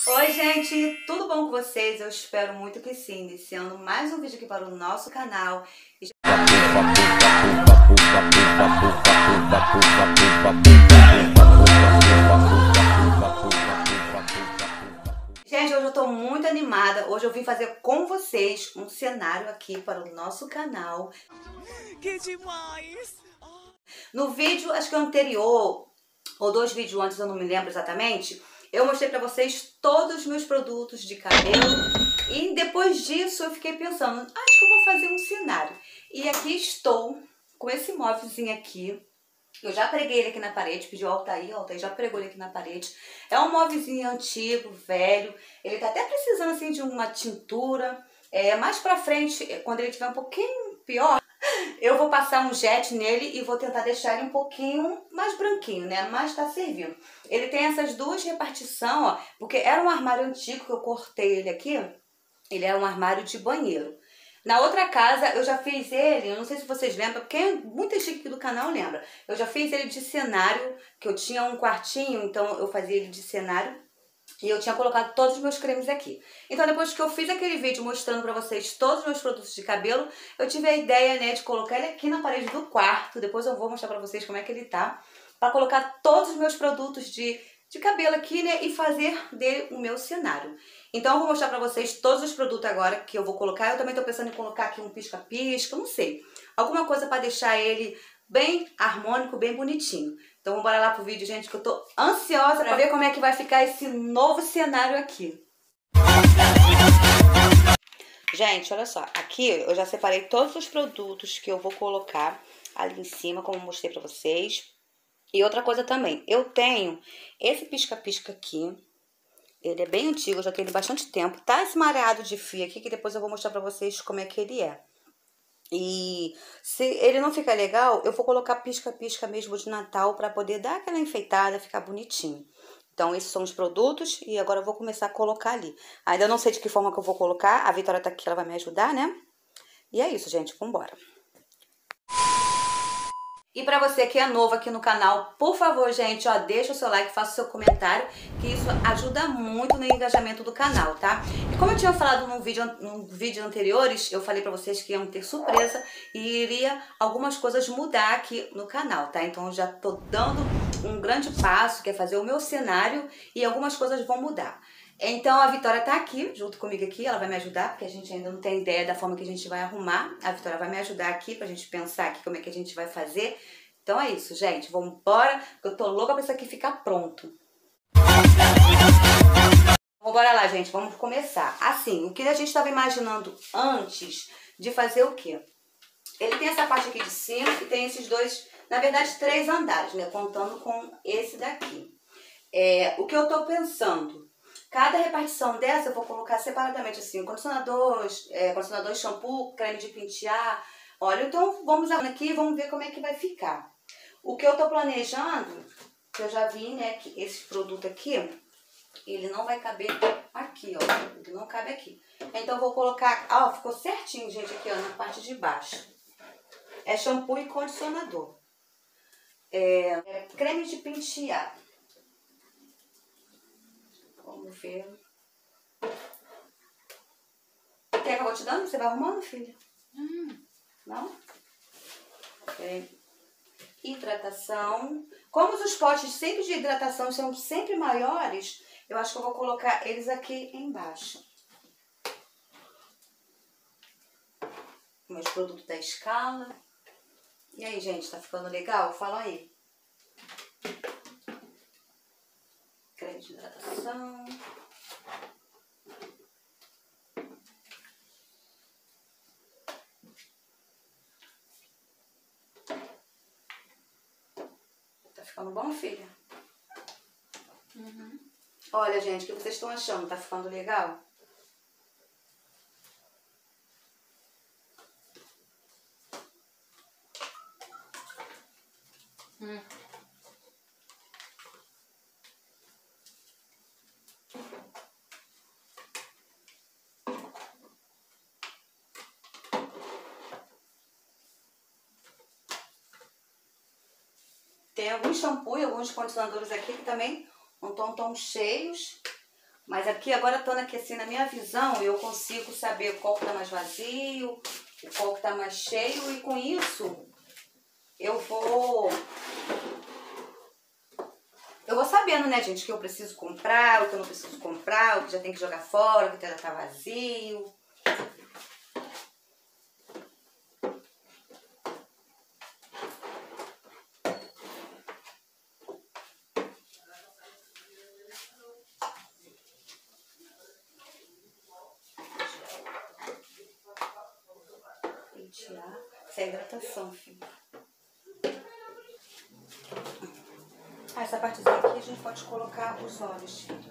Oi gente, tudo bom com vocês? Eu espero muito que sim, iniciando mais um vídeo aqui para o nosso canal. Gente, hoje eu tô muito animada, hoje eu vim fazer com vocês um cenário aqui para o nosso canal. Que demais! No vídeo, acho que anterior, ou 2 vídeos antes, eu não me lembro exatamente, eu mostrei pra vocês todos os meus produtos de cabelo e depois disso eu fiquei pensando, acho que eu vou fazer um cenário. E aqui estou com esse móvelzinho aqui. Eu já preguei ele aqui na parede, pediu Altair já pregou ele aqui na parede. É um móvelzinho antigo, velho, ele tá até precisando assim de uma tintura. Mais pra frente, quando ele tiver um pouquinho pior, eu vou passar um jet nele e vou tentar deixar ele um pouquinho mais branquinho, né? Mas tá servindo. Ele tem essas duas repartições, ó, porque era um armário antigo que eu cortei ele aqui. Ele é um armário de banheiro. Na outra casa eu já fiz ele, eu não sei se vocês lembram, porque muita gente aqui do canal lembra. Eu já fiz ele de cenário, que eu tinha um quartinho, então eu fazia ele de cenário. E eu tinha colocado todos os meus cremes aqui. Então depois que eu fiz aquele vídeo mostrando pra vocês todos os meus produtos de cabelo, eu tive a ideia, né, de colocar ele aqui na parede do quarto. Depois eu vou mostrar pra vocês como é que ele tá. Pra colocar todos os meus produtos de cabelo aqui, né, e fazer dele o meu cenário. Então eu vou mostrar pra vocês todos os produtos agora que eu vou colocar. Eu também tô pensando em colocar aqui um pisca-pisca, não sei. Alguma coisa pra deixar ele bem harmônico, bem bonitinho. Então vamos lá pro vídeo, gente, que eu tô ansiosa pra ver como é que vai ficar esse novo cenário aqui. Gente, olha só, aqui eu já separei todos os produtos que eu vou colocar ali em cima, como eu mostrei pra vocês. E outra coisa também, eu tenho esse pisca-pisca aqui, ele é bem antigo, eu já tenho ele bastante tempo. Tá esse mareado de fio aqui, que depois eu vou mostrar pra vocês como é que ele é. E se ele não ficar legal, eu vou colocar pisca-pisca mesmo de Natal para poder dar aquela enfeitada, ficar bonitinho. Então, esses são os produtos e agora eu vou começar a colocar ali. Ainda não sei de que forma que eu vou colocar, a Vitória tá aqui, ela vai me ajudar, né? E é isso, gente, vambora. E para você que é novo aqui no canal, por favor, gente, ó, deixa o seu like, faça o seu comentário, que isso ajuda muito no engajamento do canal, tá? E como eu tinha falado num vídeo anteriores, eu falei para vocês que iam ter surpresa e iria algumas coisas mudar aqui no canal, tá? Então eu já tô dando um grande passo, que é fazer o meu cenário e algumas coisas vão mudar. Então a Vitória tá aqui, junto comigo aqui, ela vai me ajudar, porque a gente ainda não tem ideia da forma que a gente vai arrumar. A Vitória vai me ajudar aqui pra gente pensar aqui como é que a gente vai fazer. Então é isso, gente, vamos embora, porque eu tô louca pra isso aqui ficar pronto. Bora lá, gente, vamos começar. Assim, o que a gente estava imaginando antes de fazer o quê? Ele tem essa parte aqui de cima e tem esses dois, na verdade, 3 andares, né, contando com esse daqui. O que eu tô pensando... Cada repartição dessa eu vou colocar separadamente assim, condicionador, shampoo, creme de pentear. Olha, então vamos aqui e vamos ver como é que vai ficar. O que eu tô planejando, que eu já vi, né, que esse produto aqui, ele não vai caber aqui, ó. Ele não cabe aqui. Então eu vou colocar, ó, ficou certinho, gente, aqui, ó, na parte de baixo. É shampoo e condicionador. Creme de pentear. Vamos ver. Quer que eu vou te dando? Você vai arrumando, filha? Não? Hidratação. Como os potes sempre de hidratação são sempre maiores, eu acho que eu vou colocar eles aqui embaixo. Meus produtos da Escala. E aí, gente, tá ficando legal? Fala aí. Creme de hidratação. Tá ficando bom, filha? Olha, gente, o que vocês estão achando? Tá ficando legal? Tem alguns shampoos e alguns condicionadores aqui que também não estão tão cheios. Mas aqui, agora estando aqui assim na minha visão, eu consigo saber qual que tá mais vazio, qual que tá mais cheio. E com isso, eu vou sabendo, né, gente, o que eu preciso comprar, o que eu não preciso comprar, o que já tem que jogar fora, o que já tá vazio. Pentear. Isso é hidratação, filho. Ah, essa partezinha aqui a gente pode colocar os olhos, filho.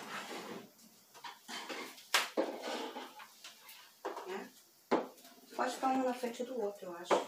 Né? Pode ficar um na frente do outro, eu acho.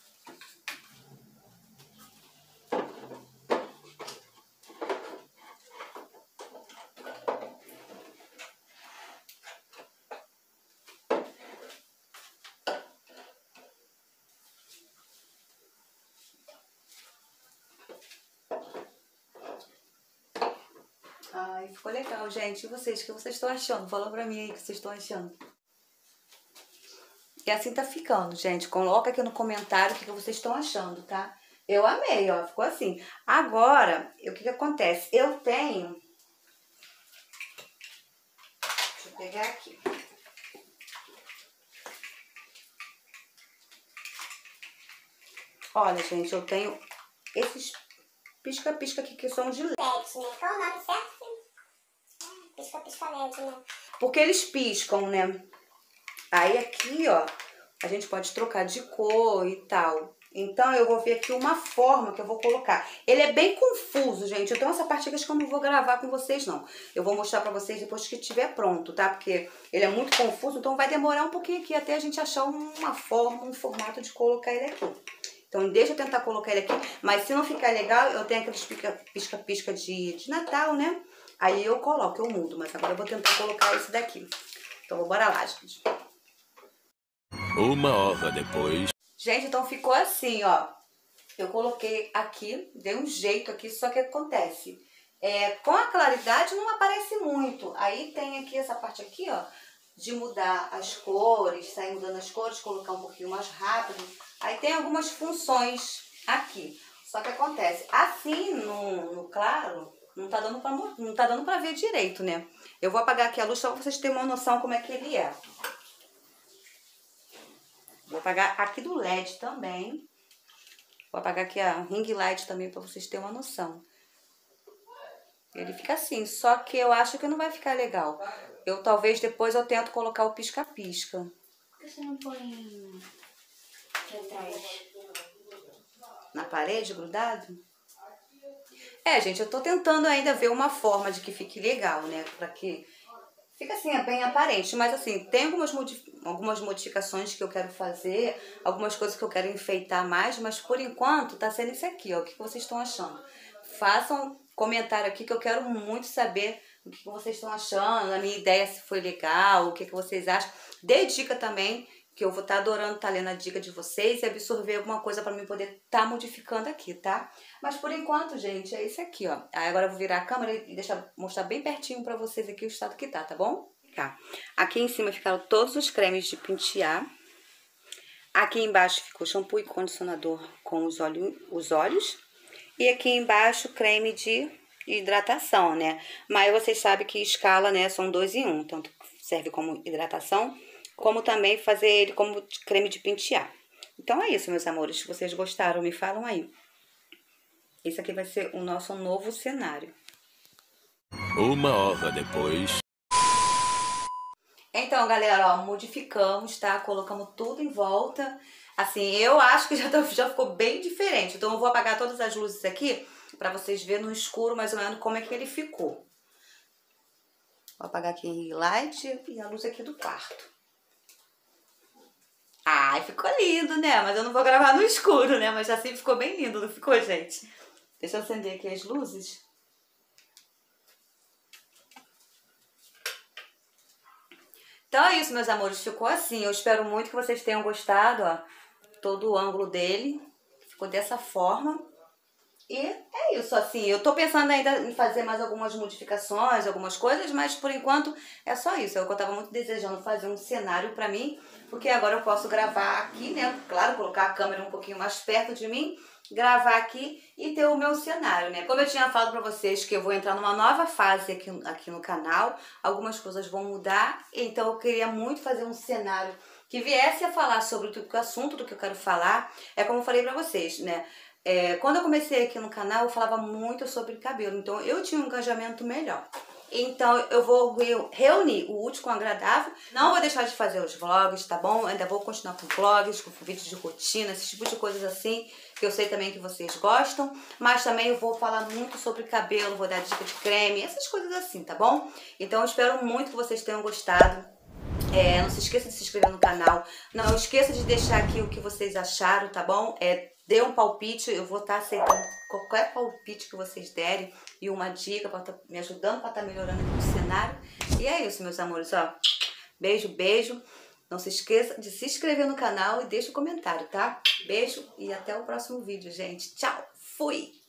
Ai, ficou legal, gente. E vocês, o que vocês estão achando? Fala pra mim aí o que vocês estão achando. E assim tá ficando, gente. Coloca aqui no comentário o que vocês estão achando, tá? Eu amei, ó. Ficou assim. Agora, o que acontece? Eu tenho... Deixa eu pegar aqui. Olha, gente, eu tenho esses pisca-pisca aqui que são de LED, né? Qual o nome certo? Pisca-pisca LED, né? Porque eles piscam, né? Aí aqui, ó, a gente pode trocar de cor e tal. Então, eu vou ver aqui uma forma que eu vou colocar. Ele é bem confuso, gente. Então, essa parte aqui acho que eu não vou gravar com vocês, não. Eu vou mostrar pra vocês depois que estiver pronto, tá? Porque ele é muito confuso, então vai demorar um pouquinho aqui até a gente achar uma forma, um formato de colocar ele aqui. Então, deixa eu tentar colocar ele aqui. Mas se não ficar legal, eu tenho aqueles pisca-pisca de Natal, né? Aí eu coloco, eu mudo. Mas agora eu vou tentar colocar esse daqui. Então, bora lá, gente. 1 hora depois. Gente, então ficou assim, ó. Eu coloquei aqui, dei um jeito aqui, só que acontece. Com a claridade não aparece muito. Aí tem aqui essa parte aqui, ó, de mudar as cores, sair mudando as cores, colocar um pouquinho mais rápido. Aí tem algumas funções aqui. Só que acontece, assim no claro, não tá dando pra ver direito, né? Eu vou apagar aqui a luz só pra vocês terem uma noção como é que ele é. Vou apagar aqui do LED também. Vou apagar aqui a ring light também pra vocês terem uma noção. Ele fica assim, só que eu acho que não vai ficar legal. Talvez depois eu tento colocar o pisca-pisca. Por que você não põe atrás? Na parede, grudado? Gente, eu tô tentando ainda ver uma forma de que fique legal, né? Pra que fica assim, bem aparente. Mas assim, tem algumas modificações que eu quero fazer, algumas coisas que eu quero enfeitar mais, mas por enquanto tá sendo isso aqui, ó. O que vocês estão achando? Façam comentário aqui que eu quero muito saber o que vocês estão achando, a minha ideia se foi legal, o que vocês acham. Dê dica também, que eu vou estar adorando estar lendo a dica de vocês e absorver alguma coisa para mim poder estar modificando aqui, tá? Mas por enquanto, gente, é isso aqui, ó. Aí agora eu vou virar a câmera e mostrar bem pertinho para vocês aqui o estado que tá bom? Tá. Aqui em cima ficaram todos os cremes de pentear. Aqui embaixo ficou shampoo e condicionador com os olhos. E aqui embaixo creme de hidratação, né? Mas vocês sabem que escala, né, são 2 em 1. Tanto serve como hidratação, como também fazer ele como creme de pentear. Então é isso, meus amores. Se vocês gostaram, me falam aí. Esse aqui vai ser o nosso novo cenário. 1 hora depois. Então, galera, ó, modificamos, tá? Colocamos tudo em volta. Assim, eu acho que já ficou bem diferente. Então, eu vou apagar todas as luzes aqui pra vocês verem no escuro mais ou menos como é que ele ficou. Vou apagar aqui em light e a luz aqui do quarto. Ai, ficou lindo, né? Mas eu não vou gravar no escuro, né? Mas assim ficou bem lindo, não ficou, gente? Deixa eu acender aqui as luzes. Então é isso, meus amores. Ficou assim. Eu espero muito que vocês tenham gostado, ó. Todo o ângulo dele. Ficou dessa forma. E é isso, assim, eu tô pensando ainda em fazer mais algumas modificações, algumas coisas, mas por enquanto é só isso. Eu tava muito desejando fazer um cenário pra mim, porque agora eu posso gravar aqui, né? Claro, colocar a câmera um pouquinho mais perto de mim, gravar aqui e ter o meu cenário, né? Como eu tinha falado pra vocês que eu vou entrar numa nova fase aqui no canal, algumas coisas vão mudar, então eu queria muito fazer um cenário que viesse a falar sobre o assunto do que eu quero falar. É como eu falei pra vocês, né? Quando eu comecei aqui no canal, eu falava muito sobre cabelo, então eu tinha um engajamento melhor. Então eu vou reunir o útil com o agradável. Não vou deixar de fazer os vlogs, tá bom? Ainda vou continuar com vlogs, com vídeos de rotina, esse tipo de coisas assim, que eu sei também que vocês gostam. Mas também eu vou falar muito sobre cabelo, vou dar dica de creme, essas coisas assim, tá bom? Então eu espero muito que vocês tenham gostado. Não se esqueça de se inscrever no canal. Não esqueça de deixar aqui o que vocês acharam, tá bom? Dê um palpite, eu vou estar aceitando qualquer palpite que vocês derem e uma dica para estar me ajudando para estar melhorando aqui o cenário. E é isso, meus amores, ó. Beijo, beijo. Não se esqueça de se inscrever no canal e deixa um comentário, tá? Beijo e até o próximo vídeo, gente. Tchau, fui!